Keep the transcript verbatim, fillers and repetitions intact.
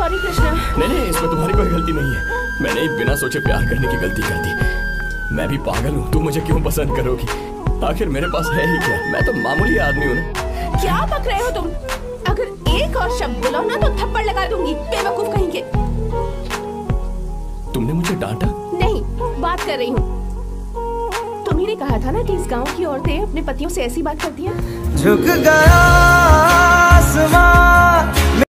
Sorry Krishna. नहीं नहीं, इसमें तुम्हारी कोई गलती नहीं है। मैंने बिना सोचे प्यार करने की गलती कर दी। मैं भी पागल हूँ, तू मुझे क्यों पसंद करोगी? आखिर मेरे पास है ही क्या? मैं तो मामूली आदमी हूँ ना। क्या बक रहे हो तुम? अगर एक और शब्द बोलो ना तो थप्पड़ लगा दूंगी, बेवकूफ कहेंगे। तुमने मुझे डांटा? नहीं, बात कर रही हूँ। तुम्ही ने कहा था ना कि इस गांव की औरतें अपने पतियों से ऐसी बात करती हैं। झुक गया आसमां।